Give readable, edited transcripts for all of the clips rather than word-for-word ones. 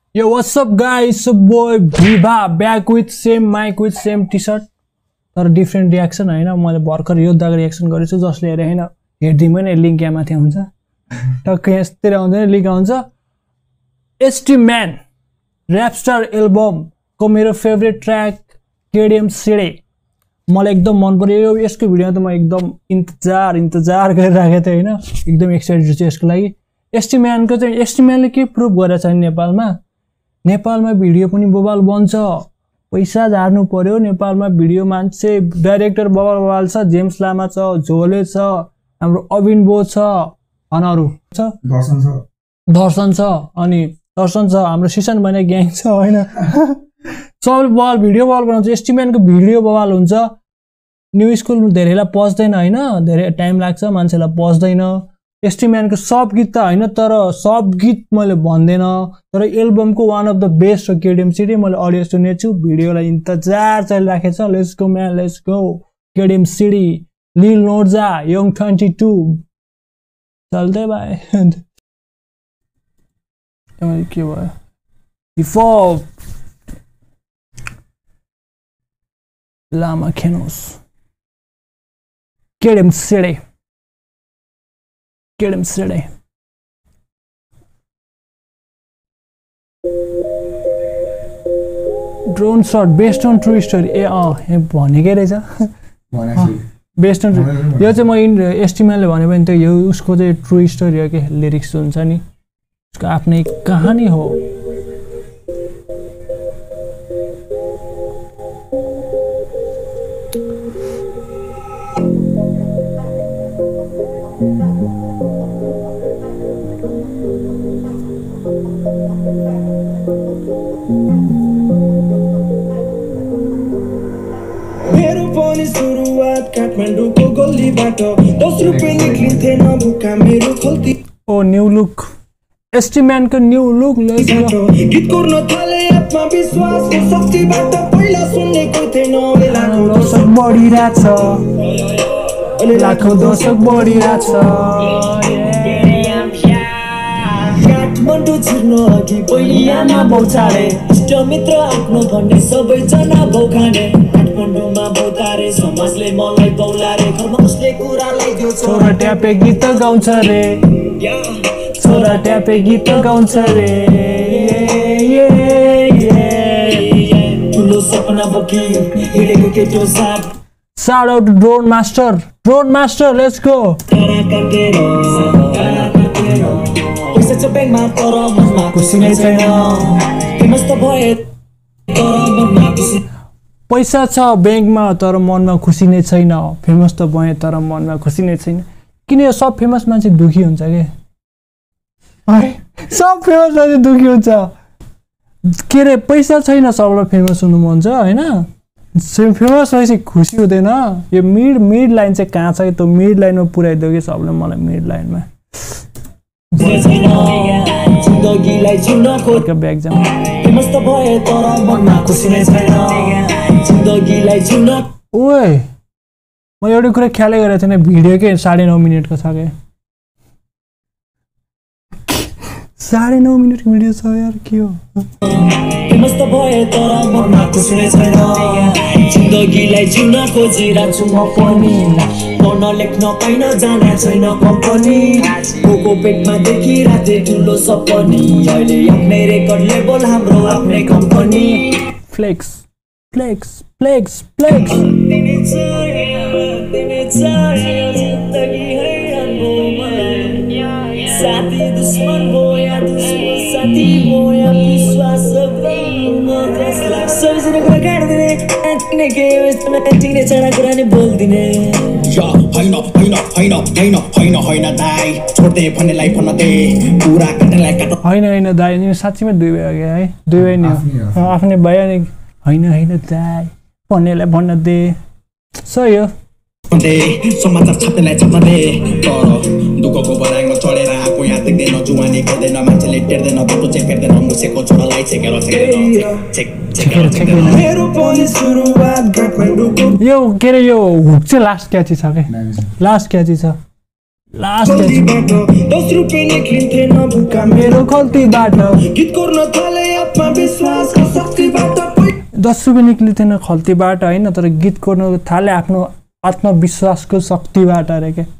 Yo, what's up guys? It's your boy Viva back with same mic with same t-shirt. तर different reaction हैन मैले भर्खर योद्धाको reaction गरेछु जसले हेरे हैन हेर्दिमै नै लिंक यहाँ माथि हुन्छ टक्कै यस्तै आउँदैन लिंक आउँछ Stman र्यापस्टार एल्बम को मेरो फेभरेट ट्र्याक केडीएम सिडे मलाई एकदम मन पर्यो यसको भिडियो त म एकदम इन्तजार गरिराखेको थिएँ हैन एकदम एक्साइटेड छु यसको लागि Stman को चाहिँ Stman ले के प्रुफ गरेछ नेपालमा भिडियो पनि बबाल बन्छ पैसा झार्नु पर्यो नेपालमा भिडियो मान्छे डाइरेक्टर बबाल छ जेम्स लामा छ झोले छ हाम्रो अविन बो छ अनरु छ दर्शन छ अनि दर्शन छ हाम्रो सिसन भने ग्याङ छ हैन सबले बबाल भिडियो बबाल बनाउँछ Stman को भिडियो बबाल हुन्छ न्यू स्कुल धेरैलाई पस्दैन हैन धेरै टाइम लाग्छ मान्छेलाई पस्दैन Stman को सब गीत त हैन तर सब गीत मैले भन्दैन तर एल्बम को वान अफ द बेस्ट हो केडीएम सिडी मैले अडियो सुनेछु भिडियोलाई इन्तजार चलिराखेको छ let's go man let's go KDM CD LIL NORZA YONG22 चल्दै भाइ अनि के भयो हिपहप लामा खेनोस KDM CD KDM CD drone shot based on true story ए भनेकै रहेछ बेस्ड अन यो चाहिँ म Stman ले भने पनि त यो उसको चाहिँ ट्रू स्टोरी हो के लिरिक्स हुन्छ नि उसको आफ्नै कहानी हो मेरो पनि सुरुवात काठमाडौँको गल्लीबाट 10 रुपैयाँ निक्लिन्थेन भुका मेरो खल्ती ओ न्यू लुक Stman को न्यू लुक गीत गर्न थाले आत्मविश्वासको शक्तिबाट पहिला सुनेको थिएन लाखौं दर्शक बढिरहेछ लाखौं दर्शक बढिरहेछ काठमाडौँ छिर्न अघि पहिलामा बौछारे इष्टमित्र आफ्नो भन्ने सबैजना बौखाने काठमाडौँमा बौतारे समाजले मलाई बौलारे घरमा उसले कुरालाई दियो छोरा ट्यापे गीत गाउँछ रे छोरा ट्यापे गीत गाउँछ रे ठुलो सपना बोकी हिँडेको केटो साथ Shout out to Drone Master, let's go. पैसा छ ब्याङ्कमा तर मनमा खुसी नै छैन फेमस त भए तर मनमा खुसी पैसा छ ब्याङ्कमा तर मनमा खुसी नै छैन फेमस त भए तर मनमा खुसी नै छैन किन यो सब फेमस मान्छे दुखी हुन्छ के सब फेमस मान्छे दुखी हुन्छ के रे पैसा छैन सबलाई फेमस हुनु मन छ हैन फेमस भएपछि खुसी हुँदैन यो मिड लाइन चाहिँ कहाँ छ त्यो मिड लाइनमा पुर्याइदियो कि सबले मलाई मिड लाइनमा जिन्दगीलाई जिउनको ब्याक जाम फेमस त भए तर मनमा खुसी नै छैन जिन्दगीलाई जिउन ओए म एउटा कुरा ख्यालै गरेको थिएन भिडियो के 9.5 मिनेटको छ के 9.5 मिनेटको भिडियो छ यार के हो फेमस त भए तर मनमा खुसी नै छैन जिन्दगीलाई जिउन खोजिरहेको छु म पनि पढ्न लेख्न पाइन जान छैन कम्पनी कोको पेटमा देखिरहेथे ठुलो सपनी अहिले आफ्नै रेकर्ड लेबल हाम्रो आफ्नै कम्पनी फ्लेक्स दिने चाहियो जिन्दगी हैरानको मलाई साथी दुश्मन हो या दुश्मन साथी हो या विश्वास सबैजना कुरा काट्दिने चिने के यस्तोमा चिने चाँडा कुरा नि बोल्दिने होइन दाइ छोड्दे भन्नेलाई भन्न दे कुरा काट्नेलाई काट होइन दाइ साँच्चीमा दुई भयो क्या है दुई भयो नि आफ्नै भयो नि होइन दाइ भन्नेलाई भन्न दे सही हो समाचार छाप्नेलाई छाप्न दे तर दुःखको बराङमा चढेर आफू यहाँ देख्दैन जुवानी गर्दैन मान्छेले टेर्दैन बाटो चेक गर्दैन मुसेको छोरालाई छेकेर मेरो पनि सुरुवात काठमाडौँको यो के रे यो हुक चाहिँ लास्ट क्याची छ के लास्ट क्याची छ लास्ट खल्तीबाट 10 रुपैयाँ निक्लिन्थेन भुका मेरो खल्तीबाट गीत गर्न थाले आत्मविश्वासको शक्तिबाट 10 रुपियाँ निक्लिँदैन खल्तीबाट होइन तर गीत कोर्न थाले आफ्नो आत्मविश्वासको शक्तिबाट अरे के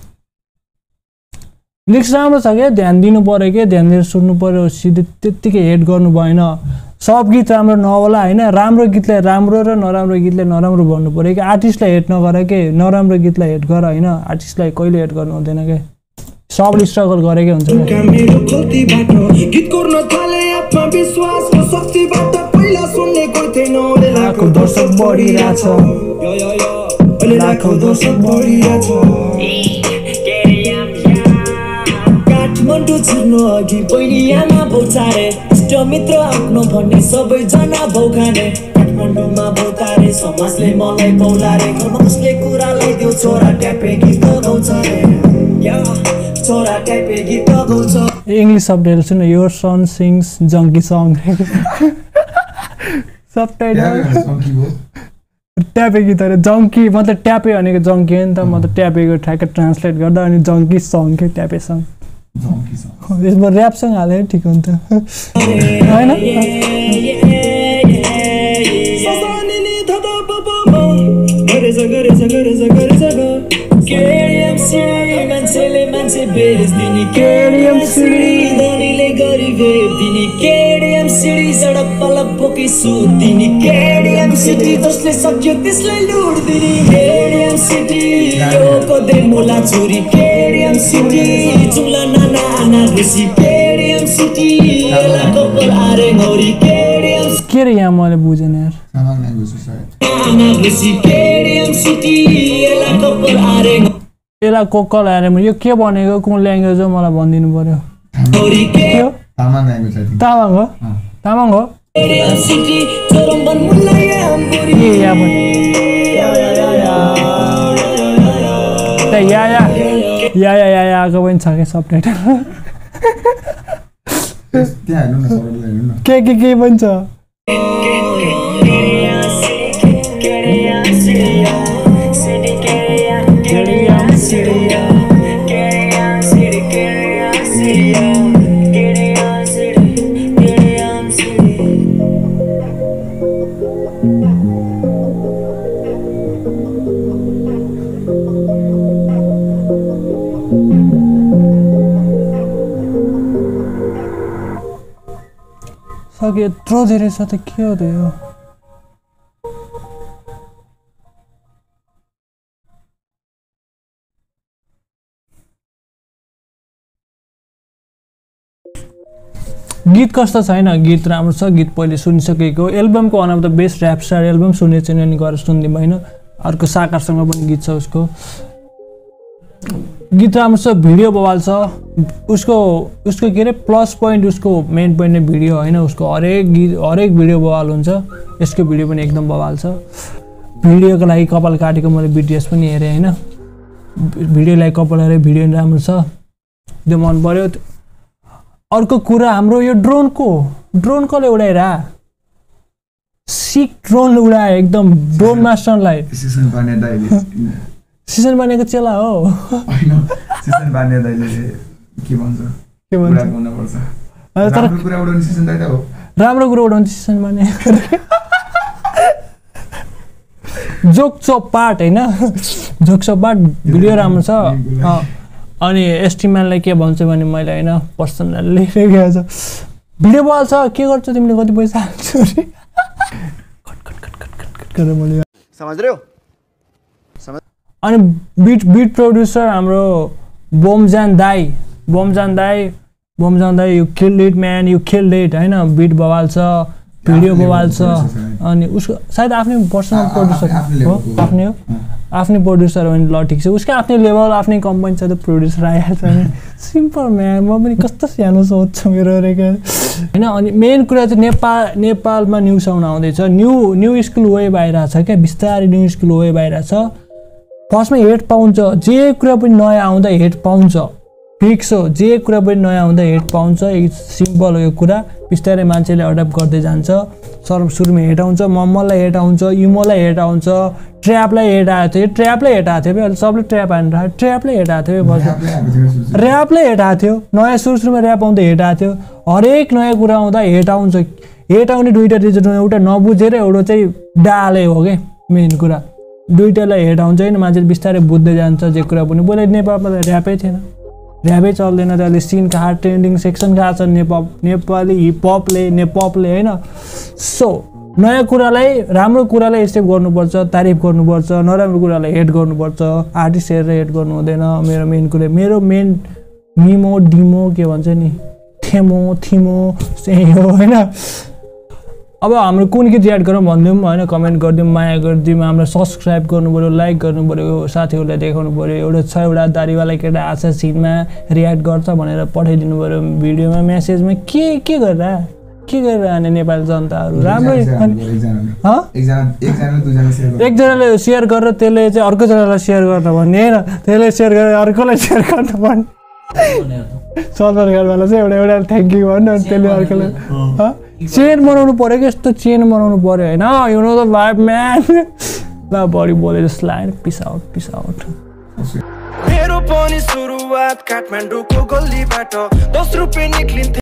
लिरिक्स राम्रो छ क्या ध्यान दिनु पर्यो के ध्यान दिएर सुन्नु पर्यो सिधै त्यत्तिकै हेट गर्नु भएन सब गीत राम्रो नहोला होइन राम्रो गीतलाई राम्रो र नराम्रो गीतलाई नराम्रो भन्नु पर्यो कि आर्टिस्टलाई हेट नगर के नराम्रो गीतलाई हेट गर होइन आर्टिस्टलाई कहिले हेट गर्नु हुँदैन के सबले स्ट्रगल गरेकै हुन्छ मेरो खल्तीबाट गीत गर्न थाले आत्मविश्वासको शक्तिबाट पहिला सुन्ने कोही थिएन लाखौं दर्शक बढिरहेछ लाखौं दर्शक बढिरहेछ काठमाडौँ छिर्नु अघि पहिली आमा भौचारे मित्र आफ्नो भन्ने सबैजना भौखाने काठमाडौँमा भौतारे समाजले मलाई बौलारे घरमा कसले कुरालाई त्यो छोरा ट्यापे गीत गाउँछ छोरा ट्यापे गीत गाउँछ इंग्लिश सबटाइटल सुन your son sings junkie song subtitle ट्यापे गीत अरे जंकी मतलब ट्यापे भनेको जंकी हो नि त मतलब ट्यापेको ठ्याक्कै ट्रान्सलेट गर्दा अनि जंकी सॉन्ग के ट्यापे सॉन्ग यसमा ऱ्याप सङ हाले ठिक हुन्छ हैन मान्छेले मान्छे बेच दिने केडिएम सिडी धनीले गरी भेट दिने केडिएम सिडी सडक पलक बोकी सुत दिने केडिएम सिटी जसले सक्यो त्यसलाई लुट दिने केडिएम सिटी यो कदे मोला छोरी केडिएम सिटी जुला नाना आना खुसी केडिएम सिटी एला कपाल आरे गौरी केडिएम के रे यहाँ मैले बुझेन यार सामान ल्याङ्ग्वेज छ आना खुसी केडिएम सिटी एला कपाल आरे एला कोकल आएर यो के भनेको कुन ल्याङ्ग्वेज हो मलाई भनिदिनु पर्यो गौरी के हो Tamang language I think Tamang हो तामाङ हो केडिएम सिटी चोरम्बन मुल्लाया अम्बुरी ए या पनि या आएको पनि छ के सबटाइटल त्यहाँ हेर्नु न सरले हेर्नु न के पनि छ सके यत्रो धेरै छ त के हो त यो गीत कस्तो छैन गीत राम्रो छ गीत पहिले सुनिसकेको एल्बमको one of the best rap star album सुन्ने छैन नि गएर सुनिदिउँ होइन अर्को साकारसँग पनि गीत छ उसको गीत राम्रो छ भिडियो बवाल छ उसको के अरे प्लस पोइन्ट उसको मेन पोइन्ट नै भिडियो होइन उसको हरेक भिडियो बवाल हुन्छ यसको भिडियो पनि एकदम बवाल छ भिडियोको लागि कपाल काटेको मैले बिटिएस पनि हेरेँ होइन भिडियोलाई कपाल हेरेँ भिडियो राम्रो छ त्यो मन पर्यो अर्को कुरा हाम्रो यो ड्रोन कसले उडाइरा सिक ड्रोन उडायो एकदम ड्रोन मास्टरलाई सिजन बनेको चेला हो हैन सिजन बान्ने दाइले के भन्छ कुरा गर्नु पर्छ राम्रो कुरा उडाउने सिजन दाइ त हो राम्रो कुरा उडाउने सिजन बने जोक चोप पार्ट हैन जोक चोप पार्ट भिडियो राम्रो छ अनि स्टिमनलाई के भन्छ भने मैले हैन पर्सनली लेखेको छ भिडियो बल छ के गर्छ तिमीले कति पैसा हाल्छौ रे कट गरेर मैले समझ रहे हो अनि बीट प्रोड्युसर हाम्रो बोमजान दाई you killed it man you killed it हैन बीट बवाल छ भिडियो बवाल छ अनि उसको सायद आफ्नै पर्सनल प्रोड्युसर हो आफ्नै प्रोड्युसर हो भने ल ठिक छ उसको आफ्नै लेभल आफ्नै कम्पनी छ त प्रोड्युसर आइहाल्छ नि सिम्पल म्यान म पनि कस्तो सानो सोच छ मेरो रेके हैन अनि मेन कुरा चाहिँ नेपालमा न्यू साउन्ड आउँदैछ न्यू स्कुल वेभ आइरहेछ क्या बिस्तारै न्यू स्कुल वेभ आइरहेछ फर्स्टमा हेट पाउँछ जे कुरा पनि नयाँ आउँदा हेट पाउँछ फिक्स हो जे कुरा पनि नयाँ हुँदा हेट पाउँछ सिम्पल हो यो कुरा बिस्तारै मान्छेले एडप्ट गर्दै जान्छ सुरुमा हेट आउँछ मम्मलाई हेट आउँछ इमोलाई हेट आउँछ ट्र्यापलाई हेट आएको थियो ट्र्यापलाई हेट आएको थियो अहिले सबले ट्र्याप हानेर ट्र्यापलाई हेट आएको थियो ऱ्यापलाई हेट आएको थियो नयाँ सुरुमा ऱ्याप आउँदा हेट आएको थियो हरेक नयाँ कुरा आउँदा हेट आउँछ हेट आउने दुईवटा रिजन हो एउटा नबुझेर एउटा चाहिँ डाले हो क्या मेन कुरा दुईवटालाई हेट आउँछ होइन मान्छेले बिस्तारै बुझ्दै जान्छ जे कुरा पनि बोले नेपालमा त ऱ्यापै थिएन ऱ्यापै चल्दैन त अहिले सिन कहाँ ट्रेन्डिङ सेक्सन कहाँ छ नेपाली हिपहपले नेपपले होइन सो नयाँ कुरालाई राम्रो कुरालाई एक्सेप्ट गर्नुपर्छ तारिफ गर्नुपर्छ नराम्रो कुरालाई हेट गर्नुपर्छ आर्टिस्ट हेरेर हेट गर्नु हुँदैन मेरो मेन कुरा मेरो मेन मिमो डिमो के भन्छ नि थिमो त्यही हो होइन अब हाम्रो कुन गीत याद गरौँ भनिदिउँ होइन कमेन्ट गरिदिउँ माया गरिदिउँ हामीलाई सब्सक्राइब गर्नु पऱ्यो लाइक गर्नु पऱ्यो साथीहरूलाई देखाउनु पऱ्यो एउटा छ एउटा दारीवाला केटा आछ सिनमा रियाक्ट गर्छ भनेर पठाइदिनु पऱ्यो भिडियोमा मेसेजमा के गरेर आने नेपाली जनताहरू राम्रो एकजनाले सेयर गरेर त्यसले चाहिँ अर्कोजनालाई सेयर गर्न भन्ने होइन त्यसले सेयर गरेर अर्कोलाई सेयर गर्न भन्ने सरकारवाला चाहिँ एउटा थ्याङ्क यू भन्नु त्यसले अर्कोलाई चेन बनाउनु पर्यो कि यस्तो चेन बनाउनु पर्यो होइन you know the vibe man ल बढी बोले जस्तो लाग्यो पिस आउट मेरो पनि सुरुवात काठमाडौँको गल्लीबाट 10 रुपैयाँ निक्लिन्थ्यो